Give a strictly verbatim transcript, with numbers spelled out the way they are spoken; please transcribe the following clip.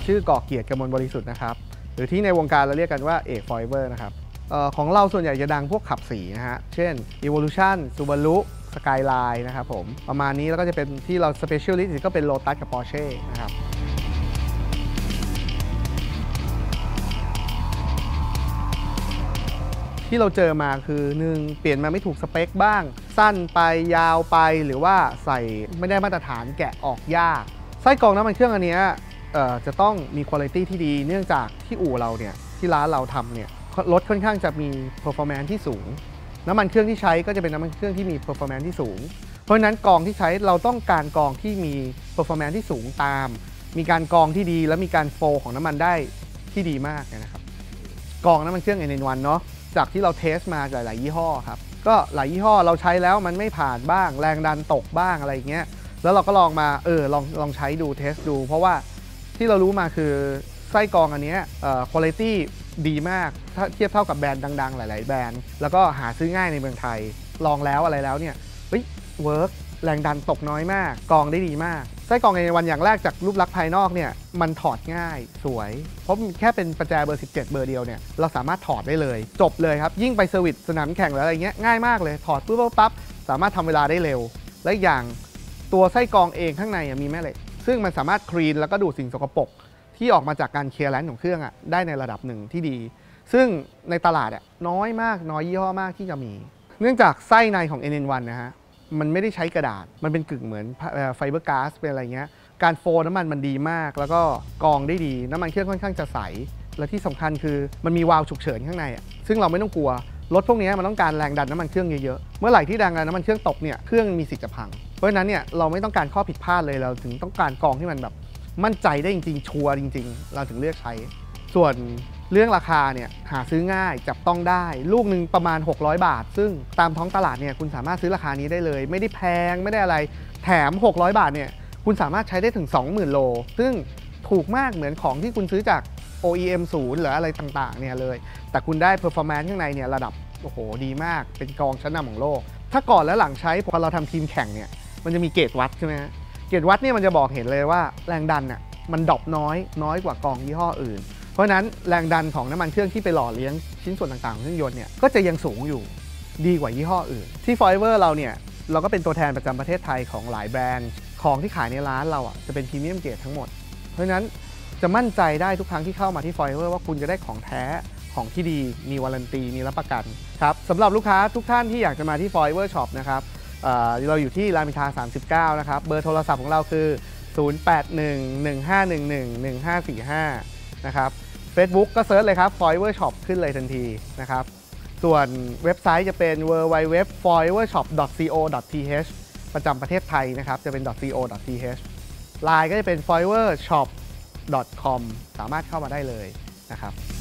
ชื่อก่อเกียรติกมลบริสุทธิ์นะครับหรือที่ในวงการเราเรียกกันว่าเอกฟอยเวอร์นะครับออของเราส่วนใหญ่จะดังพวกขับสีนะฮะเช่น Evolution Subaru Skyline นะครับผมประมาณนี้แล้วก็จะเป็นที่เรา Specialist ก็เป็น Lotus กับ Porsche นะครับที่เราเจอมาคือหนึ่งเปลี่ยนมาไม่ถูกสเปคบ้างสั้นไปยาวไปหรือว่าใส่ไม่ได้มาตรฐานแกะออกยากไส้กรองน้ำมันเครื่องอันนี้จะต้องมีคุณภาพที่ดีเนื่องจากที่อู่เราเนี่ยที่ร้านเราทำเนี่ยรถค่อนข้างจะมี performance ที่สูงน้ำมันเครื่องที่ใช้ก็จะเป็นน้ำมันเครื่องที่มี performance ที่สูงเพราะฉะนั้นกรองที่ใช้เราต้องการกรองที่มี performance ที่สูงตามมีการกรองที่ดีและมีการโฟลของน้ำมันได้ที่ดีมากนะครับกรองน้ำมันเครื่อง เอ็น เอ็น วัน เนาะจากที่เราเทสมาหลายๆยี่ห้อครับก็หลายยี่ห้อเราใช้แล้วมันไม่ผ่านบ้างแรงดันตกบ้างอะไรอย่างเงี้ยแล้วเราก็ลองมาเออลองลองใช้ดูเทสดูเพราะว่าที่เรารู้มาคือไส้กรองอันนี้เอ่อคุณภาพดีมากถ้าเทียบเท่ากับแบรนด์ดังๆหลายๆแบรนด์แล้วก็หาซื้อง่ายในเมืองไทยลองแล้วอะไรแล้วเนี่ยเฮ้ยเวิร์กแรงดันตกน้อยมากกรองได้ดีมากไส้กรองในวันอย่างแรกจากรูปลักษณ์ภายนอกเนี่ยมันถอดง่ายสวยเพราะแค่เป็นประแจเบอร์สิบเจ็ดเบอร์เดียวเนี่ยเราสามารถถอดได้เลยจบเลยครับยิ่งไปเซอร์วิสสนามแข่งแล้วอะไรเงี้ยง่ายมากเลยถอดปุ๊บปั๊บสามารถทำเวลาได้เร็วและอีกอย่างตัวไส้กรองเองข้างในมีแม่เหล็กซึ่งมันสามารถคลีนแล้วก็ดูดสิ่งสกปรกที่ออกมาจากการเคลียร์แลนซ์ของเครื่องได้ในระดับหนึ่งที่ดีซึ่งในตลาดน้อยมากน้อยยี่ห้อมากที่จะมีเนื่องจากไส้ในของ เอ็น เอ็น วัน นะฮะมันไม่ได้ใช้กระดาษมันเป็นกึ่งเหมือนไฟเบอร์ก๊าซเป็นอะไรเงี้ยการโฟลน้ำมันมันดีมากแล้วก็กรองได้ดีน้ำมันเครื่องค่อนข้างจะใสและที่สำคัญคือมันมีวาล์วฉุกเฉินข้างในซึ่งเราไม่ต้องกลัวรถพวกนี้มันต้องการแรงดันน้ำมันเครื่องเยอะๆเมื่อไหร่ที่แรงดันน้ำมันเครื่องตกเนี่ยเครื่องมีสิทธิ์จะพังเพราะฉะนั้นเนี่ยเราไม่ต้องการข้อผิดพลาดเลยเราถึงต้องการกรองที่มันแบบมั่นใจได้จริงๆชัวร์จริงๆเราถึงเลือกใช้ส่วนเรื่องราคาเนี่ยหาซื้อง่ายจับต้องได้ลูกหนึ่งประมาณหกร้อยบาทซึ่งตามท้องตลาดเนี่ยคุณสามารถซื้อราคานี้ได้เลยไม่ได้แพงไม่ได้อะไรแถมหกร้อยบาทเนี่ยคุณสามารถใช้ได้ถึง สองหมื่น โลซึ่งถูกมากเหมือนของที่คุณซื้อจาก โอ อี เอ็ม ศูนย์หรืออะไรต่างๆเนี่ยเลยแต่คุณได้ performance ข้างในเนี่ยระดับโอ้โหดีมากเป็นกรองชั้นนำของโลกถ้าก่อนและหลังใช้พอเราทำทีมแข่งเนี่ยมันจะมีเกจวัดใช่ไหมฮะเกจวัดเนี่ยมันจะบอกเห็นเลยว่าแรงดันน่ะมันดรอปน้อยน้อยกว่ากรองยี่ห้ออื่นเพราะฉะนั้นแรงดันของน้ำมันเครื่องที่ไปหล่อเลี้ยงชิ้นส่วนต่างๆของเครื่องยนต์เนี่ยก็จะยังสูงอยู่ดีกว่ายี่ห้ออื่นที่ Forever เราเนี่ยเราก็เป็นตัวแทนประจำประเทศไทยของหลายแบรนด์ของที่ขายในร้านเราอ่ะจะเป็นพรีเมียมเกรดทั้งหมดเพราะฉะนั้นจะมั่นใจได้ทุกครั้งที่เข้ามาที่ Forever ว่าคุณจะได้ของแท้ของที่ดีมีวารันตีมีรับประกันครับสำหรับลูกค้าทุกท่านที่อยากจะมาที่ Forever Shop นะครับเราอยู่ที่รามอินทราสามสิบเก้านะครับเบอร์โทรศัพท์ของเราคือศูนย์ แปด หนึ่ง หนึ่ง ห้า หนึ่ง หนึ่ง หนึ่ง ห้า สี่ ห้านะครับ Facebook ก็เซิร์ชเลยครับ Forever Shop ขึ้นเลยทันทีนะครับส่วนเว็บไซต์จะเป็น ดับเบิลยู ดับเบิลยู ดับเบิลยู ดอท ฟอยเวอร์ช็อป ดอท ซี โอ ดอท ที เอช ประจำประเทศไทยนะครับจะเป็น .co .th ไลน์ก็จะเป็น ฟอยเวอร์ช็อป ดอท คอม สามารถเข้ามาได้เลยนะครับ